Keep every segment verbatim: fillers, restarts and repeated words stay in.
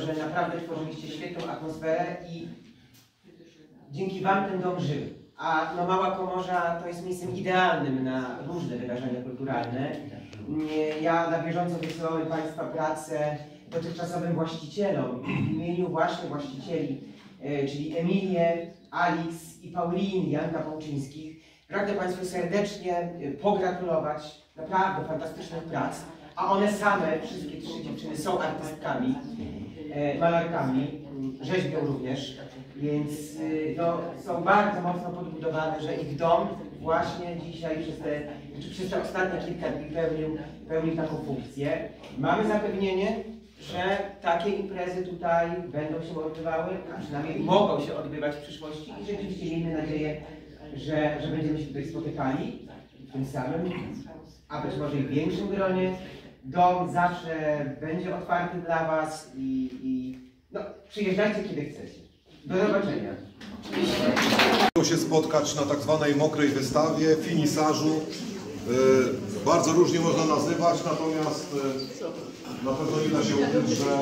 że naprawdę tworzyliście świetną atmosferę i dzięki Wam ten dom żył. A no, Mała Komorza to jest miejscem idealnym na różne wydarzenia kulturalne. Ja na bieżąco wysyłałem Państwa pracę dotychczasowym właścicielom w imieniu właśnie właścicieli, czyli Emilię, Alix i Paulin, Janka Połczyńskich. Pragnę Państwu serdecznie pogratulować naprawdę fantastycznych prac, a one same, wszystkie trzy dziewczyny, są artystkami, malarkami, rzeźbią również, więc no, są bardzo mocno podbudowane, że ich dom właśnie dzisiaj przez te, czy przez te ostatnie kilka dni pełnił, pełnił taką funkcję. Mamy zapewnienie, że takie imprezy tutaj będą się odbywały, a przynajmniej mogą się odbywać w przyszłości i rzeczywiście miejmy nadzieję, że, że będziemy się tutaj spotykali w tym samym, a być może i w większym gronie. Dom zawsze będzie otwarty dla Was i, i no, przyjeżdżajcie kiedy chcecie. Do zobaczenia. się spotkać na tak zwanej mokrej wystawie, finisażu. Yy, bardzo różnie można nazywać, natomiast yy, na pewno nie da się ukryć, że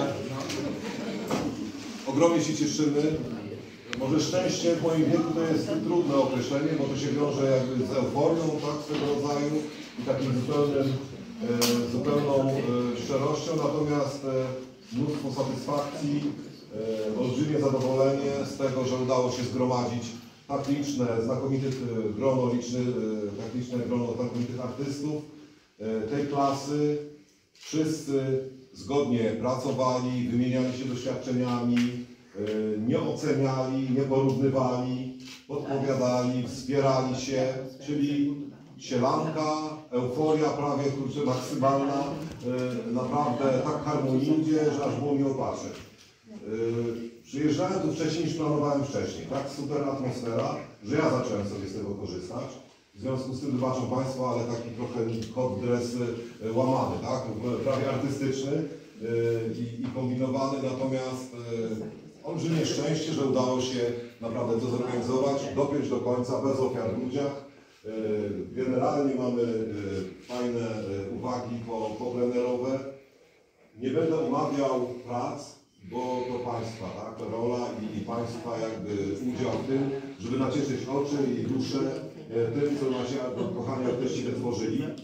ogromnie się cieszymy. Może szczęście w moim wieku to jest trudne określenie, bo to się wiąże jakby z euforią, tak, swego rodzaju i takim zupełnym, yy, zupełną yy, szczerością, natomiast yy, mnóstwo satysfakcji, yy, olbrzymie zadowolenie z tego, że udało się zgromadzić tak liczne, znakomite grono, liczne, tak liczne grono znakomitych artystów tej klasy. Wszyscy zgodnie pracowali, wymieniali się doświadczeniami, nie oceniali, nie porównywali, podpowiadali, wspierali się, czyli sielanka, euforia prawie kurczę maksymalna, naprawdę tak harmonijnie, że aż było miło patrzeć. Przyjeżdżałem tu wcześniej niż planowałem wcześniej. Tak super atmosfera, że ja zacząłem sobie z tego korzystać. W związku z tym wybaczą Państwo, ale taki trochę hot dress łamany, tak? Prawie artystyczny i, i kombinowany, natomiast olbrzymie szczęście, że udało się naprawdę to zorganizować, dopiąć do końca, bez ofiar w ludziach. Generalnie mamy fajne uwagi poplenerowe. Nie będę omawiał prac, bo to Państwa, tak, rola i, i Państwa jakby udział w tym, żeby nacieszyć oczy i duszę e, tym, co nasi kochani artyści wytworzyli. E,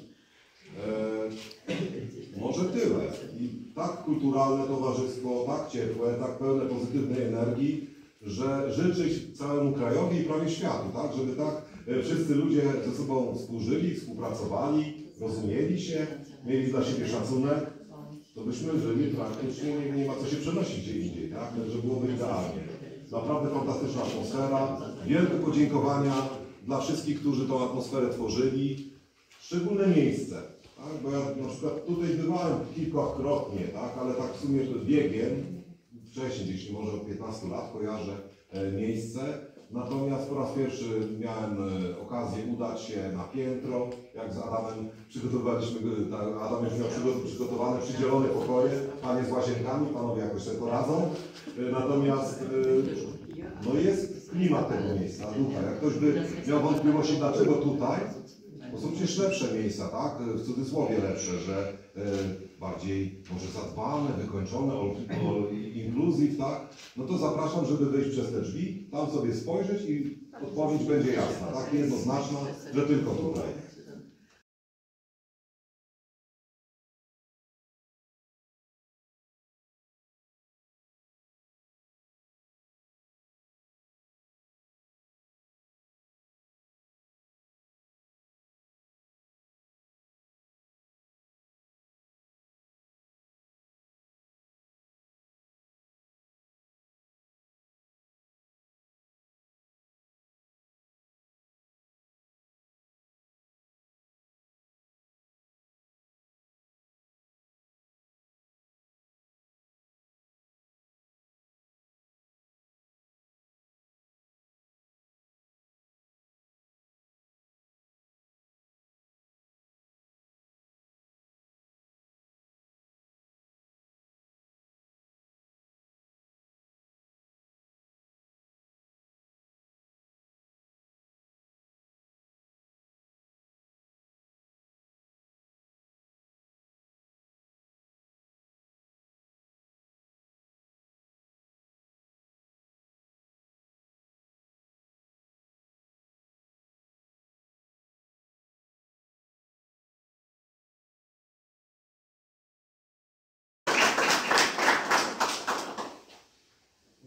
może tyle. I tak kulturalne towarzystwo, tak ciepłe, tak pełne pozytywnej energii, że życzyć całemu krajowi i prawie światu, tak, żeby tak e, wszyscy ludzie ze sobą współżyli, współpracowali, rozumieli się, mieli dla siebie szacunek. To byśmy żyli praktycznie, nie, nie ma co się przenosić gdzie indziej, tak? Że byłoby idealnie. Naprawdę fantastyczna atmosfera. Wielkie podziękowania dla wszystkich, którzy tą atmosferę tworzyli. Szczególne miejsce, tak? Bo ja na przykład tutaj bywałem kilkakrotnie, tak? Ale tak w sumie to biegiem, wcześniej, gdzieś może od piętnastu lat kojarzę e, miejsce. Natomiast po raz pierwszy miałem e, okazję udać się na piętro, jak z Adamem przygotowywaliśmy, Adam już miał przygotowane, przydzielone pokoje, panie z łazienkami, panowie jakoś sobie poradzą. E, natomiast e, no jest klimat tego miejsca, ducha. Jak ktoś by miał wątpliwości, dlaczego tutaj, bo są przecież lepsze miejsca, tak? W cudzysłowie lepsze, że e, bardziej może zadbane, wykończone, inclusive, tak? No to zapraszam, żeby wejść przez te drzwi, tam sobie spojrzeć i odpowiedź będzie jasna, tak? Jednoznaczna, że tylko tutaj.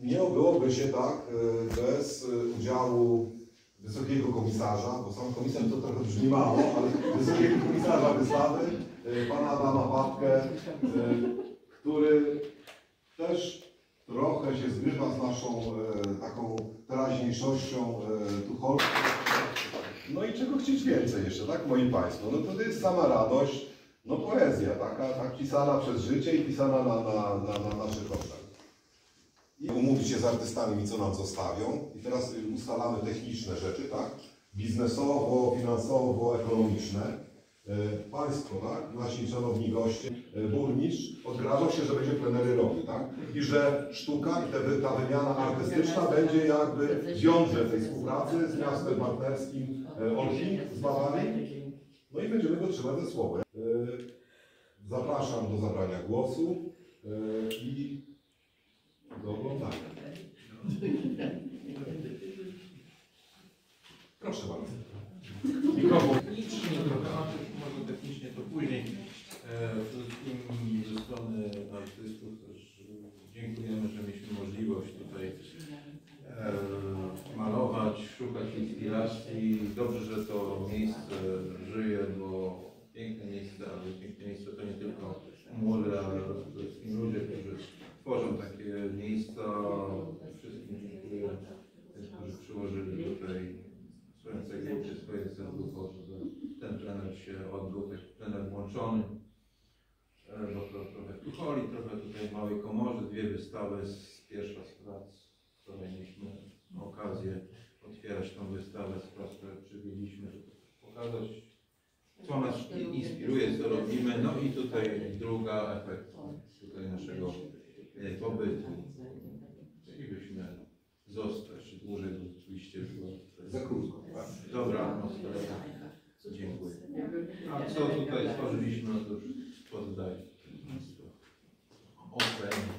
nie obyłoby się tak bez udziału wysokiego komisarza, bo sam komisarz to trochę brzmi mało, ale wysokiego komisarza wystawy, pana Adama Papkę, który też trochę się zgrywa z naszą taką teraźniejszością Tucholską. No i czego chcieć więcej jeszcze, tak, moi Państwo? No to jest sama radość, no poezja, taka tak pisana przez życie i pisana na, na, na, na naszych oczach. I umówić się z artystami, co nam zostawią. I teraz ustalamy techniczne rzeczy, tak? Biznesowo, finansowo, ekonomiczne. Państwo, tak? Nasi szanowni goście, burmistrz odgrażał się, że będzie plenery robił, tak? I że sztuka i te, ta wymiana artystyczna będzie jakby wiąże tej współpracy z miastem partnerskim Olching z Bawarii. No i będziemy go trzymać ze słowa. Zapraszam do zabrania głosu i do oglądania. Proszę bardzo. Mikrofon. Technicznie trochę, może technicznie to później. Wszystkim ze strony artystów też dziękujemy, że mieliśmy możliwość tutaj malować, szukać inspiracji. Dobrze, że to miejsce żyje, bo piękne miejsce, ale piękne miejsce to nie tylko młode, ale przede wszystkim ludzie, którzy tworzą takie miejsca. Wszystkim dziękuję, którzy przyłożyli tutaj swoją cegiełkę, swoje serducho, żeby ten plener się odbył, taki plener włączony. Bo to trochę w Tucholi, trochę tutaj w Małej Komorze, dwie wystawy, z pierwsza z prac, z której mieliśmy okazję otwierać tą wystawę, z prac, które przywieźliśmy, żeby pokazać, co nas inspiruje, co robimy. No i tutaj druga efekt tutaj naszego pobytu. Chcielibyśmy zostać dłużej, bo oczywiście było za krótko. Dobra atmosfera. Dziękuję. A co tutaj stworzyliśmy, no to już poddaję Państwu ocenie.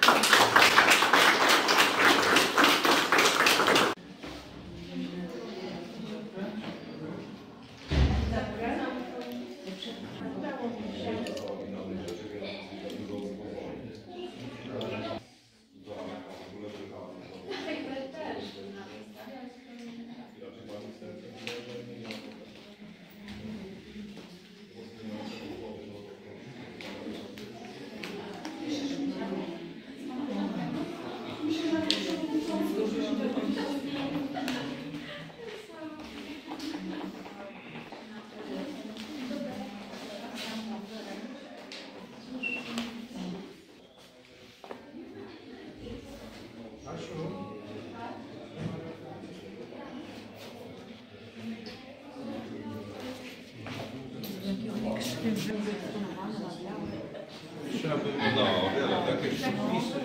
Trzeba by no, wiele takie przepisy.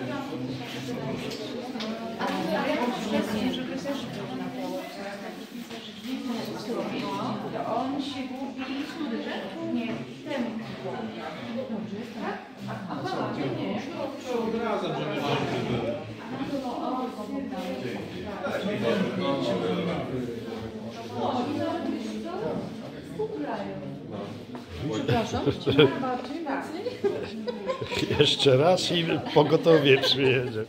Żeby też można było, to on się gubi, nie, ten tak? Aha, nie, nie. To od razu, żeby mądry był. Przepraszam, bardziej, mocniej. Jeszcze raz i pogotowie przyjedzie.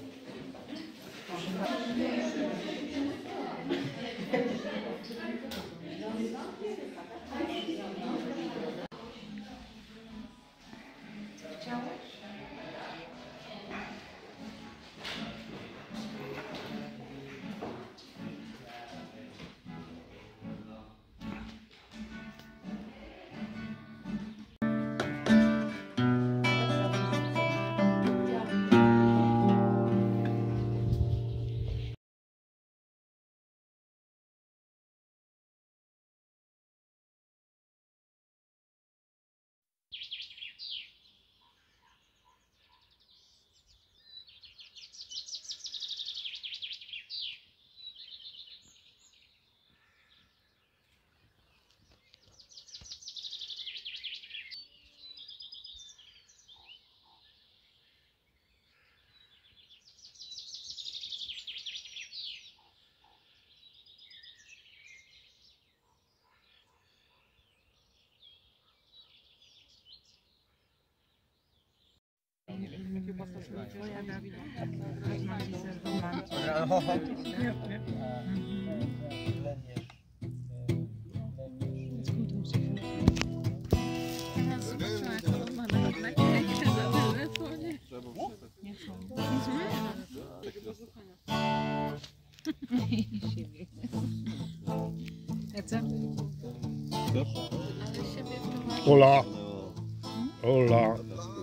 Ola. Ola.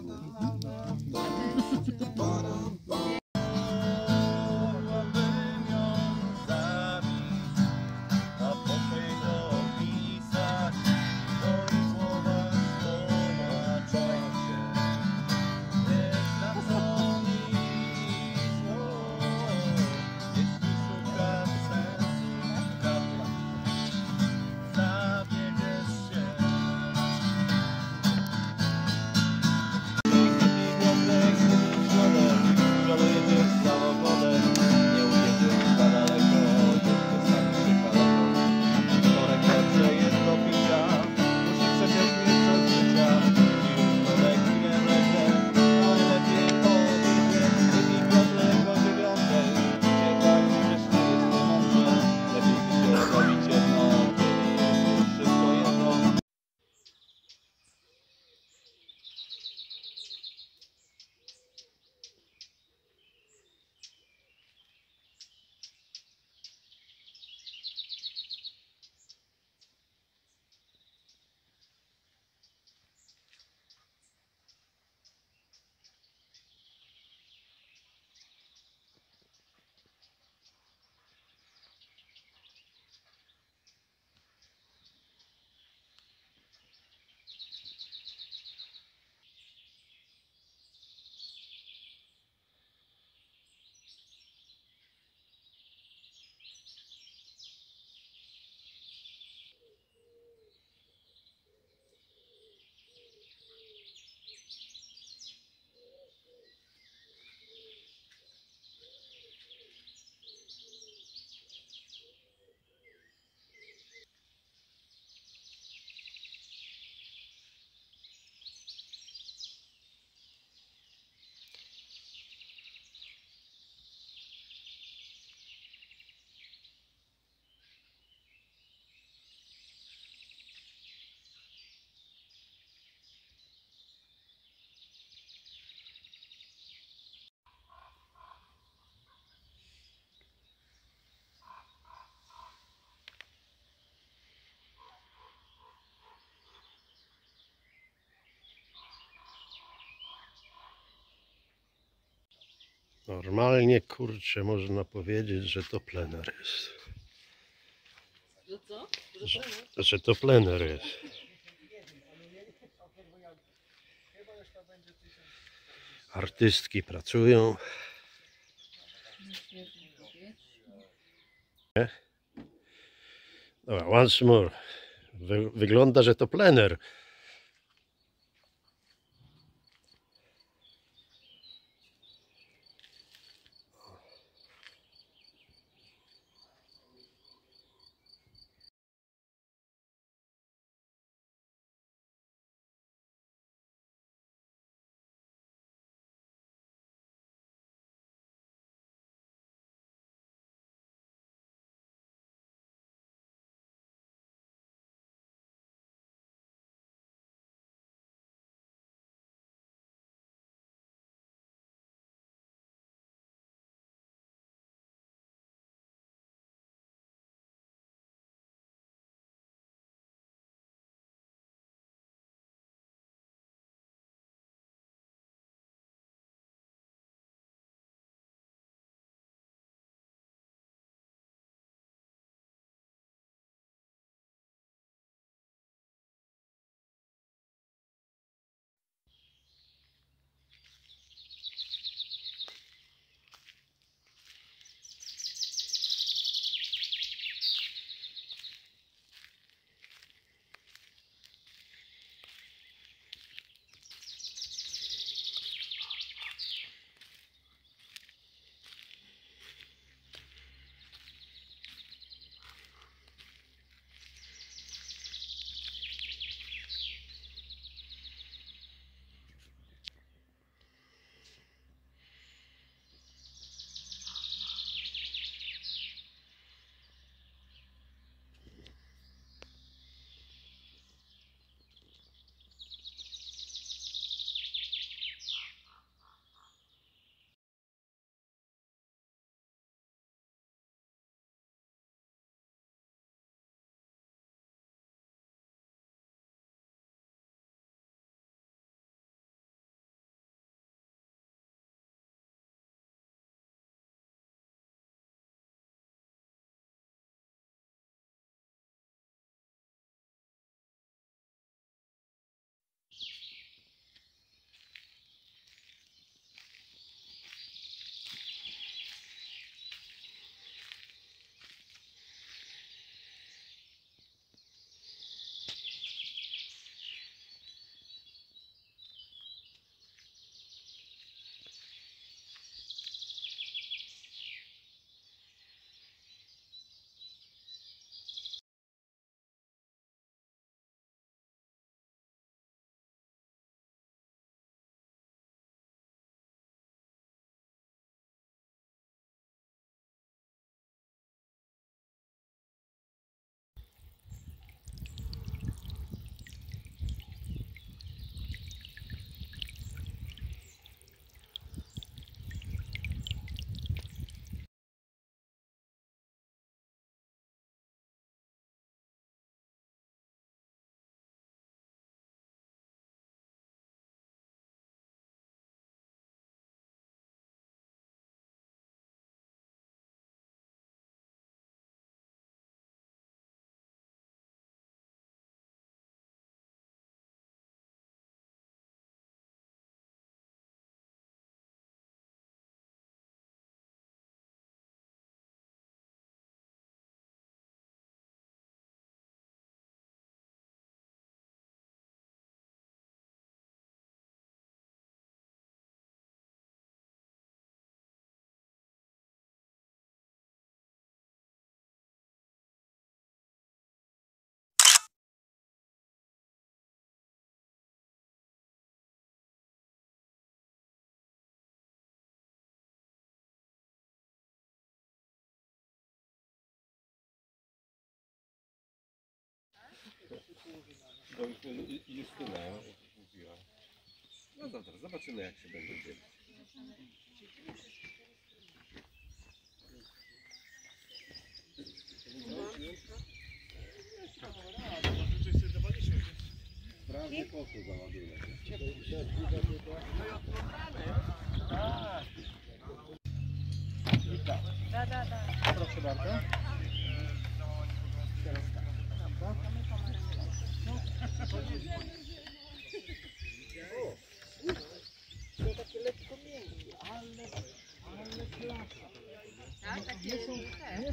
Normalnie, kurczę, można powiedzieć, że to plener jest. Że co? Że, że to plener jest. Artystki pracują. Nie? Dobra, once more. Wy, wygląda, że to plener. To Justyna mówiła. No dobra, zobaczymy jak się będą dzielić. Sprawnie po co załaduję. Proszę bardzo. Tak, takie te.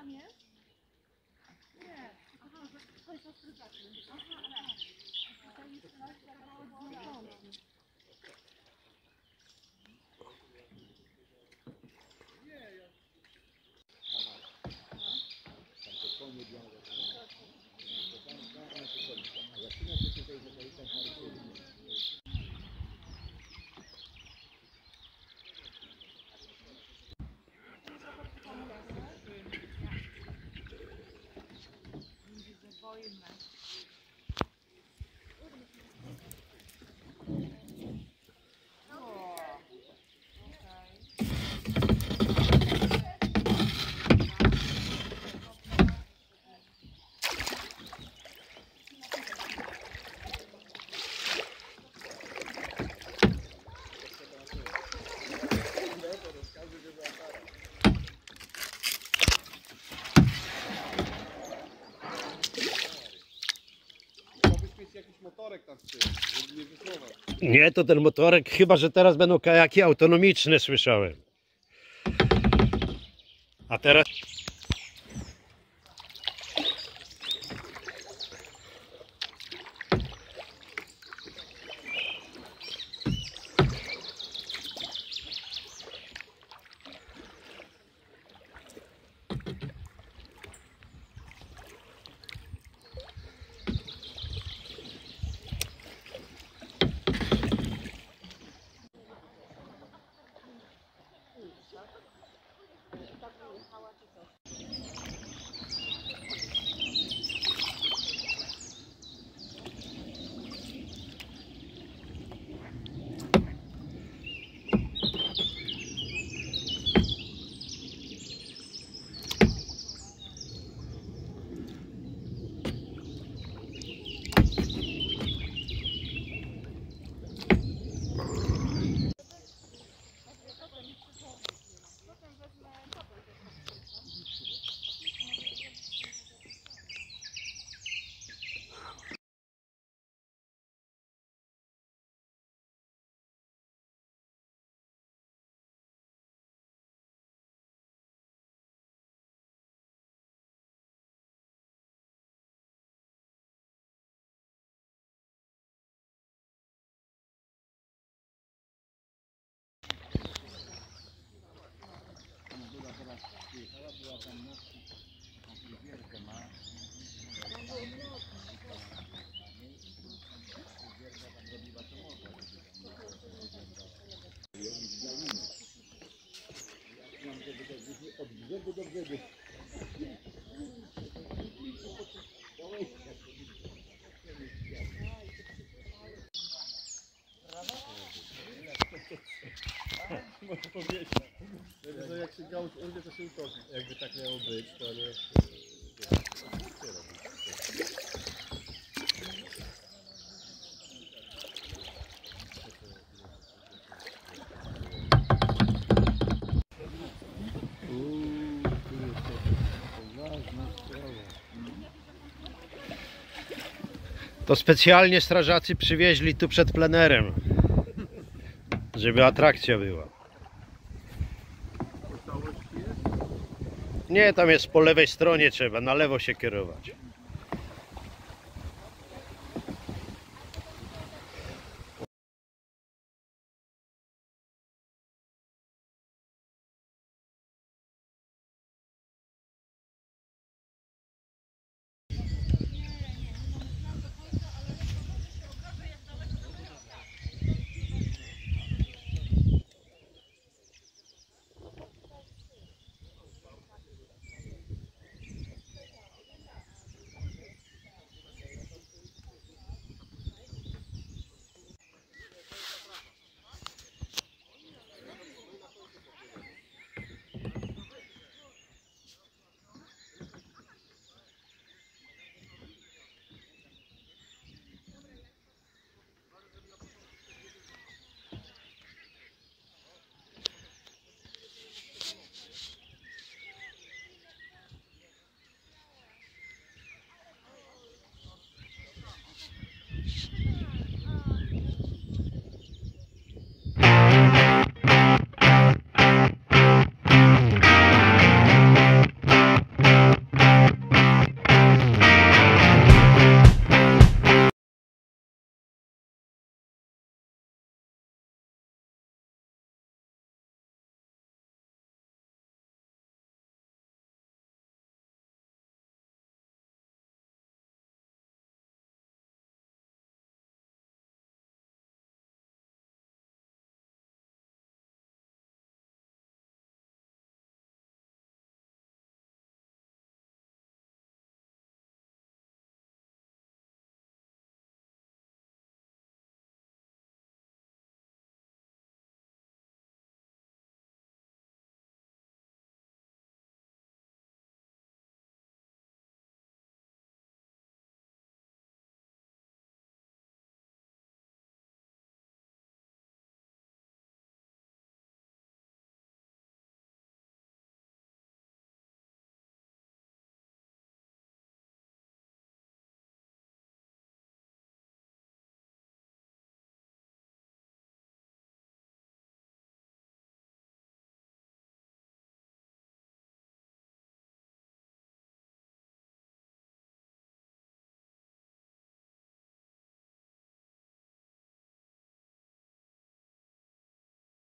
Tam jest? Nie. Aha, to jest ostrygaczny. Aha, tak. Tutaj jest nasz zaraz. Jakiś motorek tam z tyłu, żeby nie wysuwać. Nie, to ten motorek, chyba że teraz będą kajaki autonomiczne, słyszałem. A teraz... Może powiedzieć. Że jak się gałąź urwie, to się utopi. Jakby tak miało być, to nie... To specjalnie strażacy przywieźli tu przed plenerem, żeby atrakcja była. Nie, tam jest po lewej stronie, trzeba na lewo się kierować.